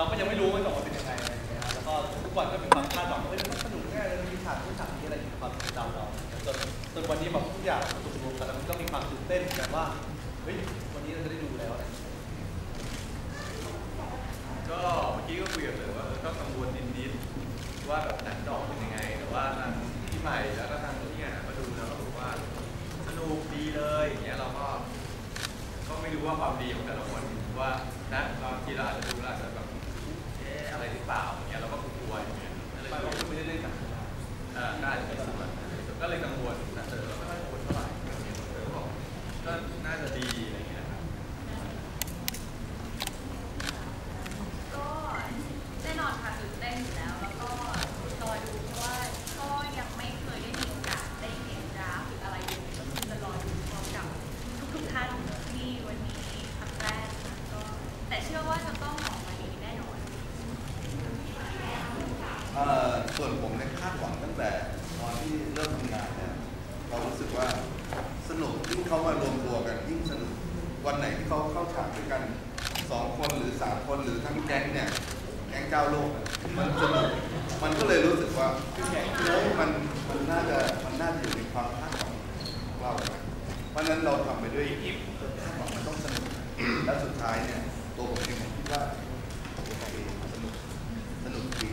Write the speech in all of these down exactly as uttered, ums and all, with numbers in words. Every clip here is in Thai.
เราก็ยังไม่รู้ว่าจะออกมาเป็นยังไงอะไรอย่างเงี้ยแล้วก็ทุกวันก็มีความคาดหวังว่าเฮ้ยมันสนุกแน่เลยมันมีฉากที่ฉากนี้อะไรอย่างความจดจำเราจนจนวันนี้แบบทุกอย่างถูกรวมกันแล้วมันก็มีความตื่นเต้นแบบว่าเฮ้ยวันนี้เราจะได้ดูแล้วอะไรก็เมื่อกี้ก็คุยกันเลยว่าก็กังวลนิดๆว่าแบบหนังดอกเป็นยังไงแต่ว่าทางที่ใหม่แล้วก็ทางที่งานมาดูแล้วก็บอกว่าสนุกดีเลยอย่างเงี้ยเราก็ก็ไม่รู้ว่าความดีของแต่ละคนว่านะบางทีเราอาจจะดูอาจจะแบบเอ๊ะอะไรหรือเปล่าอย่างเงี้ยเราก็กลัวอย่างเงี้ยก็เลยไม่ได้เล่นหนังอ่าน่าจะเป็นส่วนก็เลยกังวลแต่เจอเราไม่ค่อยกังวลเท่าไหร่เจอบอกก็น่าจะดีอะไรเงี้ยครับก็แน่นอนค่ะตื่นเต้นอยู่แล้วแล้วก็รอดูเพราะว่าก็ยังไม่เคยได้มีโอกาสได้เห็นดราฟหรืออะไรเลยก็คือจะรอดูพร้อมกับทุกๆท่านที่วันนี้ครั้งแรกก็แต่เชื่อว่าจะต้องออกมาดีแน่นอนส่วนผมเนี่ยคาดหวังตั้งแต่ตอนที่เริ่มทำงานเนี่ยเรารู้สึกว่าสนุกยิ่งเขามารวมตัวกันยิ่งสนุกวันไหนที่เขาเข้าฉากด้วยกันสองคนหรือสามคนหรือทั้งแก๊งเนี่ยแก๊งเจ้าโลกมันสนุกมันก็เลยรู้สึกว่าเฮ้ยมันมันน่าจะมันน่าจะอยู่ในความคาดหวังของเราเพราะนั้นเราทำไปด้วยคาดหวังมันต้องสนุกและสุดท้ายเนี่ยตัวผมเองผมคิดว่าโอเคสนุกสนุกดี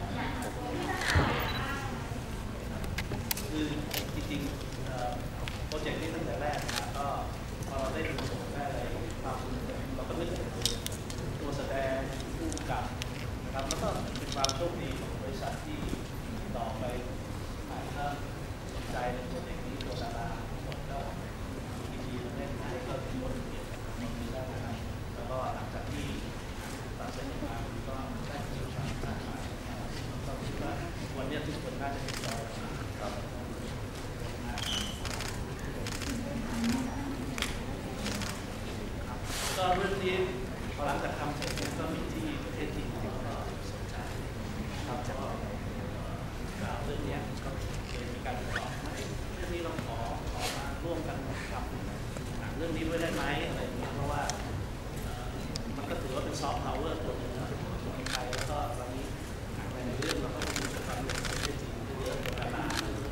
คือจริงๆโปรเจกต์นี้ตั้งแต่แรกนะก็พอเราได้ดูได้อะไรความสนุกเราก็นึกถึงตัวแสดงผู้กำกับนะครับแล้วก็เป็นความโชคดีของบริษัทที่ต่อไปถ่ายถ้าสนใจในโปรเจกต์นี้ตัวดาราหมดก็ยินดีมาเล่นให้ก็มีบทเรียนตรงนี้ได้นะครับแล้วก็หลังจากที่ตัดสินใจมาก็ได้ประสบการณ์มากมายก็คิดว่าวันนี้ทุกคนน่าจะเห็นเราครับก็เรื่องนี้พอหลังจากทำเสร็จเนี่ยก็มีที่ประเทศจีนก็สนใจครับจะเรื่องนี้ก็เลยมีการติดต่อให้เรื่องนี้เราขอขอมาร่วมกันทำเรื่องนี้ด้วยได้ไหมอะไรอย่างเงี้ยเพราะว่ามันก็ถือว่าเป็นซอฟต์พาวเวอร์ตัวหนึ่งของไทยแล้วก็ตอนนี้ในเรื่องเราก็มีความเป็นประเทศจีนเยอะๆดารา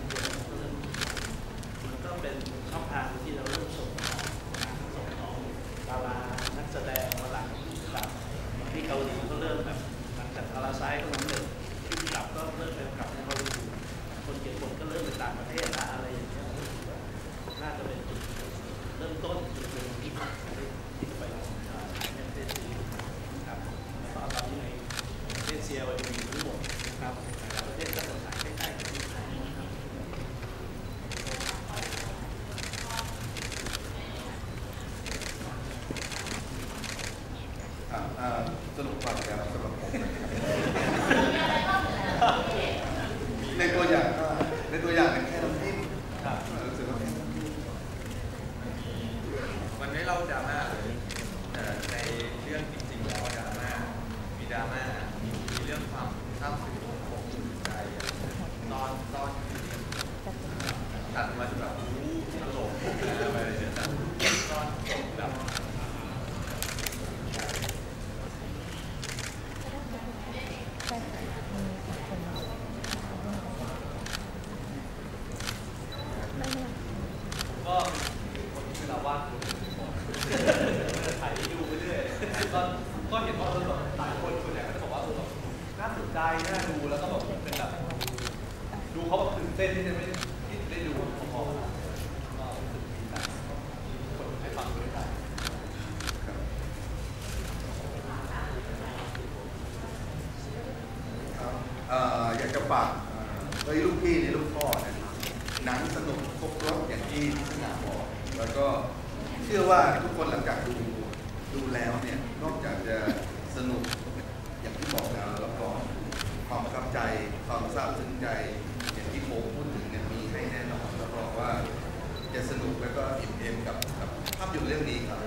มันก็เป็นช่องทางที่เราเริ่มส่งส่งของดารานักแสดงมาหลังแบบที่เกาหลีก็เริ่มแบบหลังจากพาราไซต์ก็เริ่มที่กลับก็เริ่มไปกลับในฮอลลีวูดคนเขียนบทก็เริ่มไปต่างประเทศละอะไรอย่างเงี้ยน่าจะเป็นจุดเริ่มต้นจุดหนึ่งที่ที่ไปในประเทศจีนครับแล้วก็ตอนนี้ในประเทศเซียวันมีทั้งหมดนะครับหลายประเทศก็จะถ่ายใกล้ๆกันที่ไทยนะครับสรุปความแล้วสำหรับผมในตัวอย่างก็ในตัวอย่างเป็นแค่น้ำจิ้มรู้สึกว่าแค่น้ำจิ้มมันไม่เล่าดราม่าเลยแต่ในเรื่องจริงๆแล้วดราม่ามีดราม่ามีเรื่องความเศร้าซึ้งของจิตใจตอนตอนตัดมาแบบอู้ตลกอะไรเนี่ยแต่ตอนจบแบบก็คนที่เราวาดถ่ายดูไปเรื่อยก็ก็เห็นว่าแบบหลายคนส่วนใหญ่ก็จะบอกว่าแบบน่าสนใจน่าดูแล้วก็แบบเป็นแบบดูเขาแบบตื่นเต้นที่จะไม่ที่ได้ดูพอๆกันก็รู้สึกดีใจคนให้ฟังด้วยกันอยากจะฝากเฮ้ยลูกพี่นี่ลูกพ่อนะหนังสนุกครบรสอย่างที่ที่สนามบอกแล้วก็เชื่อว่าทุกคนหลังจากดูดูแล้วเนี่ยนอกจากจะสนุกอย่างที่บอกแล้วแล้วก็ความประทับใจความซาบซึ้งใจอย่างที่โมพูดถึงเนี่ยมีให้แน่นอนแล้วบอกว่าจะสนุกแล้วก็อิ่มเอมกับกับภาพยนตร์เรื่องนี้ครับ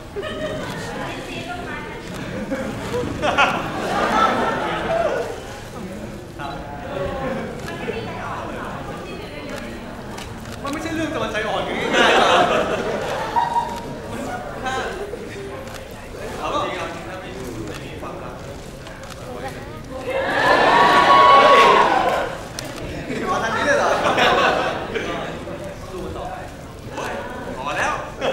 มันไม่ใช่เรื่องจะมาใจอ่อนกันง่ายๆหรอกถ้าเอาจริงเอาจริงถ้าไม่ดูไม่มีความรักมาทางนี้เลยเหรอดูต่อไปโอ้ยพอแล้ว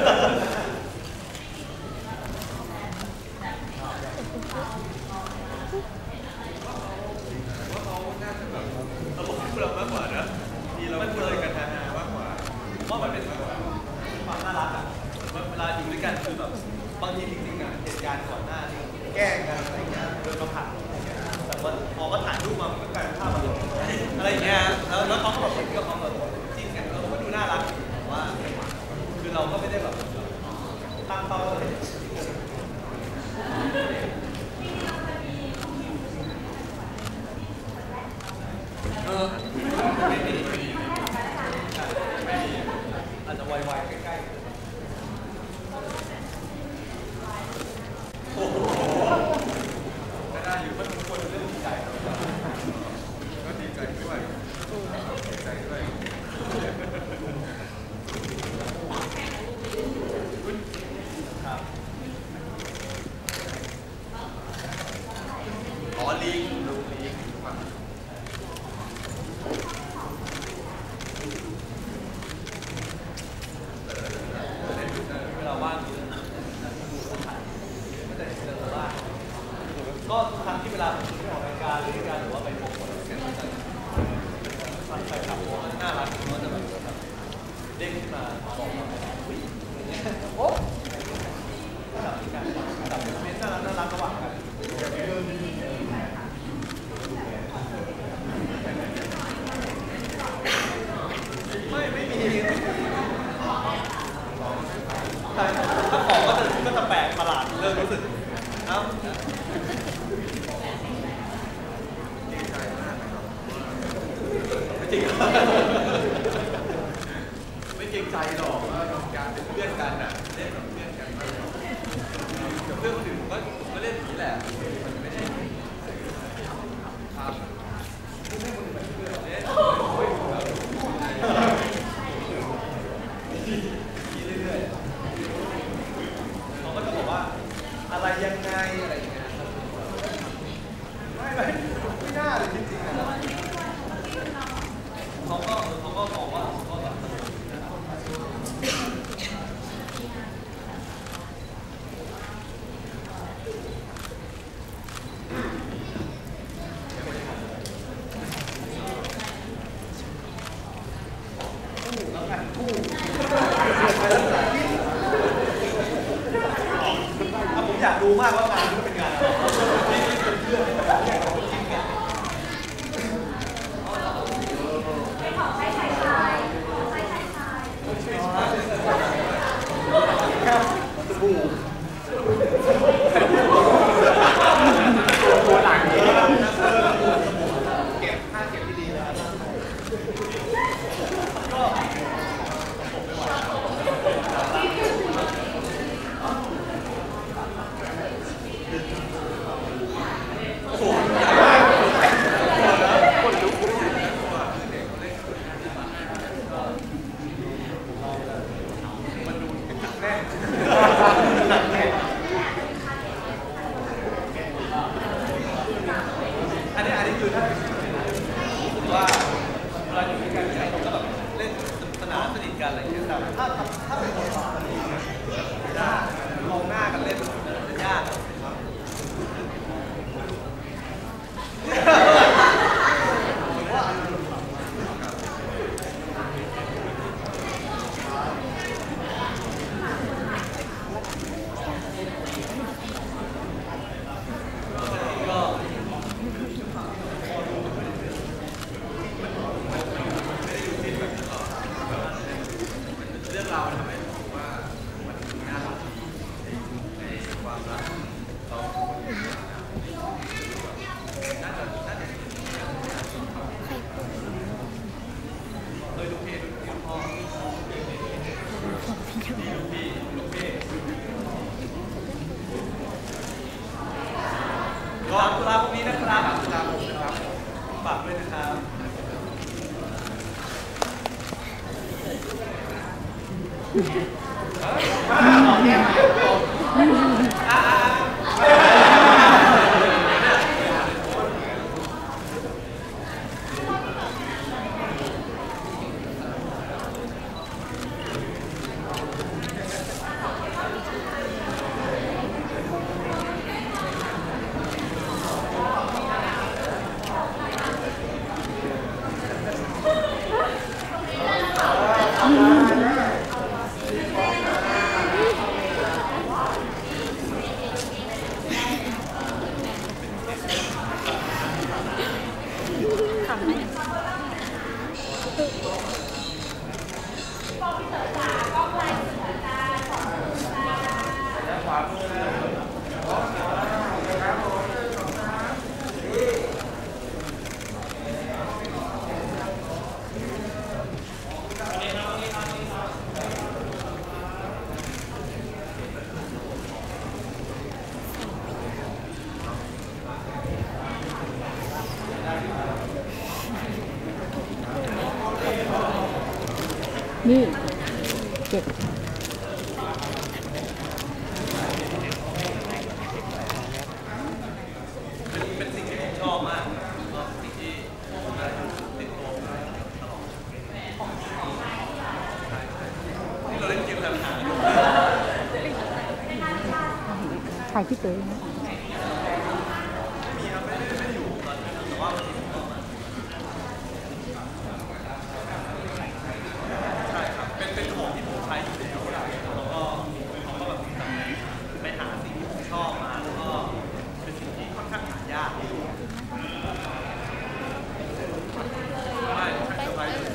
ว่าเขาน่าจะแบบตลกที่เรามากกว่านะทีเราพูดอะไรกันฮามากกว่าว่ามันเป็นความน่ารักอ่ะเวลาอยู่ด้วยกันคือแบบบางทีจริงๆอ่ะเหตุการณ์ก่อนหน้านี้แกล้งกันอะไรเงี้ยเดินมาผ่านแต่ว่าพอก็ถ่ายรูปมามันก็กลายเป็นภาพแบบอะไรเงี้ยแล้วแล้วเขาก็แบบก็เขาแบบจริงกันเราก็ดูน่ารักแต่ว่าคือเราก็ไม่ได้แบบตั้งเป้าเลยเออไม่มีไม่มีไม่มีอาจจะไวๆใกล้ๆโอ้โหก็ได้อยู่มันควรจะเรื่องดีใจก็ดีใจด้วยดีใจด้วยครับอ๋อลิงลูกลิงเวลาว่างดูไม่ได้เจอว่าก็ทุกครั้งที่เวลาผมไปออกรายการหรือการหรือว่าไปพบคนเนี่ยมันจะมันไปขับรถน่ารักมันจะแบบเด้งขึ้นมาบอกเราวิ่งอย่างเงี้ยโอ้จับกันจับเป็นเม้นน่ารักน่ารักระหว่างกันไม่ไม่มีถ้าของก็จะก็จะแปลกประหลาดเริ่มรู้สึกเอ้าเกรงใจมากนะครับไม่จริงไม่เกรงใจหรอกว่าการเป็นเพื่อนกันน่ะเล่นแบบเพื่อนกันมากกับเพื่อนคนอื่นผมก็ผมก็เล่นอย่างนี้แหละมันไม่ได้ครับเพื่อนคนอื่นเป็นเพื่อนเล่นโอ้ยแล้วเรื่อยๆเขาก็จะบอกว่าอะไรยังไงอะไรอย่างเงี้ยไม่ไม่ไม่น่าเลยจริงๆนะเขาก็เขาก็บอกว่าเขาแบบผมอยากดูมากว่างานนี้เป็นงานนี่เป็นเพื่อนจริงเนี่ยของใช้ชายชายของใช้ชายชายสบู่ตัวหลังนี้เก็บค่าเก็บที่ดีแล้วก็ผมไม่ไหวโอ้โหใหญ่มากคนลุกคนลุกเด็กเขาเล่นมันดูหนักแน่นหนักแน่นอันนี้อันนี้คือถ้าว่าเวลาอยู่ด้วยกันเนี่ยเราก็แบบเล่นสนานสนิทกันอะไรอย่างเงี้ยแต่ถ้าถ้าเป็นคนสนิทกันยากมองหน้ากันเล่นมันยากครับเรื่องราวทำให้ผมว่ามันน่ารักดีในความรักเราน่าจะน่าจะเลยลูกเพจลูกพ่อพี่ลูกพี่ลูกพี่พรุ่งนี้นะครับฝากด้วยนะครับนี่เจ็ดเป็นเป็นสิ่งที่ผมชอบมากก็สิ่งที่ผมได้ติดตัวมาตลอดที่เราเล่นเกมทางหาถ่ายพี่เต๋อนะมีครับไม่ได้ไม่ได้อยู่ตอนนี้แต่ว่าใช่ครับเป็นเป็นของที่ผมใช้อยู่แล้วแล้วก็เขาก็แบบไปหาสิ่งที่ผมชอบมาแล้วก็เป็นสิ่งที่ค่อนข้างหายากไม่ใช่ไปเลย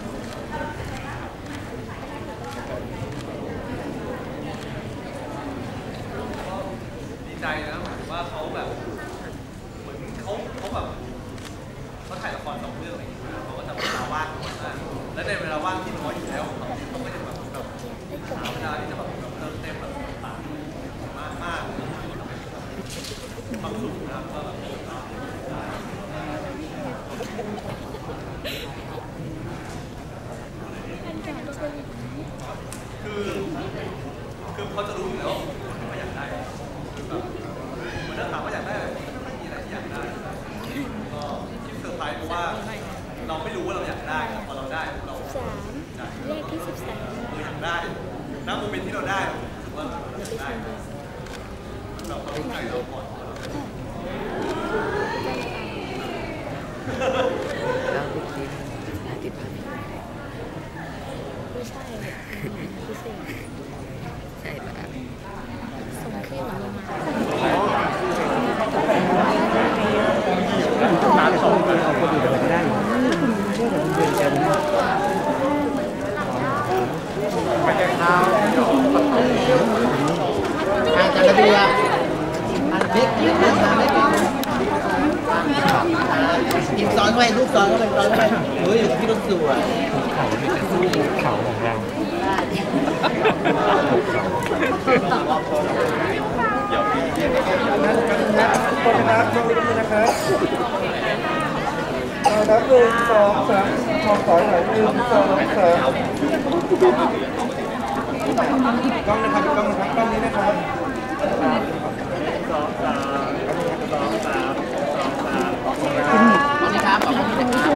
ดีใจนะหมายถึงว่าเขาแบบเหมือนเขาเขาแบบเขาถ่ายละครสองเรื่องอะไรอย่างเงี้ยเขาก็จะเวลาว่างน้อยมากและในเวลาว่างที่น้อยอยู่แล้วของเขาเขาก็จะแบบแบบหาเวลาที่จะแบบเติมเต็มแบบต่างๆมากมากความสุขนะครับก็แบบคือคือเขาจะรู้อยู่แล้วว่าอยากได้แบบเหมือนถ้าถามว่าอยากได้อะไรไม่มีอะไรที่อยากได้ก็ที่เซอร์ไพรส์เพราะว่าเราไม่รู้ว่าเราอยากได้พอเราได้เราสามเลขที่สิบสามเราอยากได้ณโมเมนต์ที่เราได้รู้สึกว่าเราอยากได้เราเราใจเราก่อนแล้วลูกชิ้นห้าสิบบาทไม่ใช่พิเศษใช่ปะส่งเครื่องลงมาร้านสองคนเอาคนอื่นไปก็ได้เชื่อแต่คุณเดินกันไปแก้ข้าวอาจารย์ระเบียบอันเล็กนิดนึงนะเล็กนิดนึงกินซอนเข้าไปลูกซอนเข้าไปซอนเข้าไปเฮ้ยพี่ต้องสวยเขาเนี่ยจะสู้เขาของเรานะครับช่วงนี้นะครับครับหนึ่งสองสามขอขอหน่อยหนึ่งสองสามกล้องนะครับกล้องนะครับกล้องนี้นะครับสองสามสองสามสองสามสองสาม